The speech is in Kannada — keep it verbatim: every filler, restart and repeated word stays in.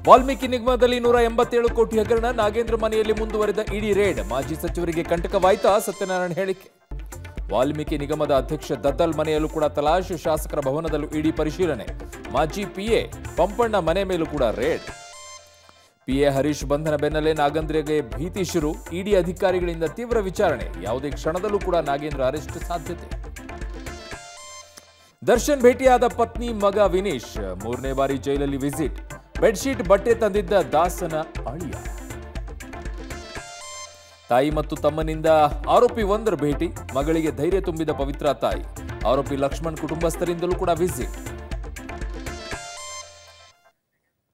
ವಾಲ್ಮೀಕಿ ನಿಗಮದಲ್ಲಿ ನೂರ ಎಂಬತ್ತೇಳು ಕೋಟಿ ಹಗರಣ, ನಾಗೇಂದ್ರ ಮನೆಯಲ್ಲಿ ಮುಂದುವರೆದ ಇಡಿ ರೇಡ್, ಮಾಜಿ ಸಚಿವರಿಗೆ ಕಂಟಕವಾಯ್ತಾ? ಸತ್ಯನಾರಾಯಣ ಹೇಳಿಕೆ. ವಾಲ್ಮೀಕಿ ನಿಗಮದ ಅಧ್ಯಕ್ಷ ದದ್ದಲ್ ಮನೆಯಲ್ಲೂ ಕೂಡ ತಲಾಶ್, ಶಾಸಕರ ಭವನದಲ್ಲೂ ಇಡಿ ಪರಿಶೀಲನೆ, ಮಾಜಿ ಪಿಎ ಪಂಪಣ್ಣ ಮನೆ ಮೇಲೂ ಕೂಡ ರೇಡ್. ಪಿಎ ಹರೀಶ್ ಬಂಧನ ಬೆನ್ನಲ್ಲೇ ನಾಗೇಂದ್ರಗೆ ಭೀತಿ ಶುರು, ಇಡಿ ಅಧಿಕಾರಿಗಳಿಂದ ತೀವ್ರ ವಿಚಾರಣೆ, ಯಾವುದೇ ಕ್ಷಣದಲ್ಲೂ ಕೂಡ ನಾಗೇಂದ್ರ ಅರೆಸ್ಟ್ ಸಾಧ್ಯತೆ. ದರ್ಶನ್ ಭೇಟಿಯಾದ ಪತ್ನಿ ಮಗ ವಿನೀಶ್, ಮೂರನೇ ಬಾರಿ ಜೈಲಲ್ಲಿ ವಿಸಿಟ್, ಬೆಡ್ಶೀಟ್ ಬಟ್ಟೆ ತಂದಿದ್ದ ದಾಸನ ಅಳಿಯ. ತಾಯಿ ಮತ್ತು ತಮ್ಮನಿಂದ ಆರೋಪಿ ಒಂದರ ಭೇಟಿ, ಮಗಳಿಗೆ ಧೈರ್ಯ ತುಂಬಿದ ಪವಿತ್ರ ತಾಯಿ, ಆರೋಪಿ ಲಕ್ಷ್ಮಣ್ ಕುಟುಂಬಸ್ಥರಿಂದಲೂ ಕೂಡ ವಿಸಿಟ್.